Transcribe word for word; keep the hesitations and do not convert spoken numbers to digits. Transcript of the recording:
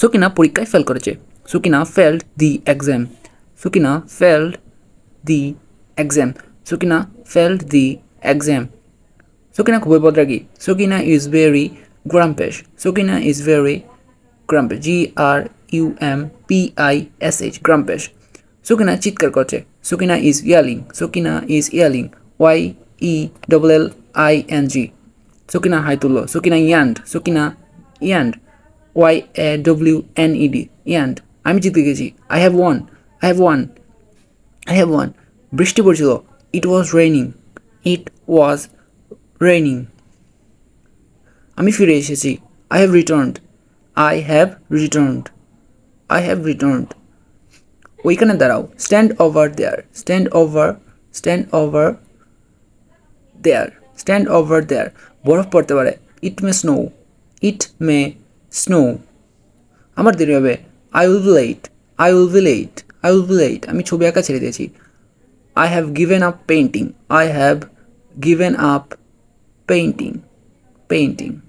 সুকিনা পরীক্ষায় ফেল করেছে। Sukina failed the exam. Sukina failed the exam. Sukina failed the exam. Sukina খুবই বদরাগী। Sukina is very grumpish. Sukina is very grumpish. G R U M P I S H grumpish. Sukina চিৎকার করছে। Sukina is yelling. Sukina is yelling. Y E double L I N G. Sukina হাই তুলল। Sukina yawned. Sukina yawned. Y A W N E D yawned. আমি জিতে গেছি। I have won. I have won. I have won. বৃষ্টি পড়ছিল। It was raining. It was raining. আমি ফিরে এসেছি। I have returned. I have returned. I have returned. ওইখানে দাঁড়াও। Stand over there. Stand over. Stand over there. Stand over there. বরফ পড়তে পারে। It may snow. It may snow. আমার দেরি হবে। I will be late. I will be late. I will be late. আমি ছবি আঁকা ছেড়ে দিয়েছি। I have given up painting. I have given up painting. Painting.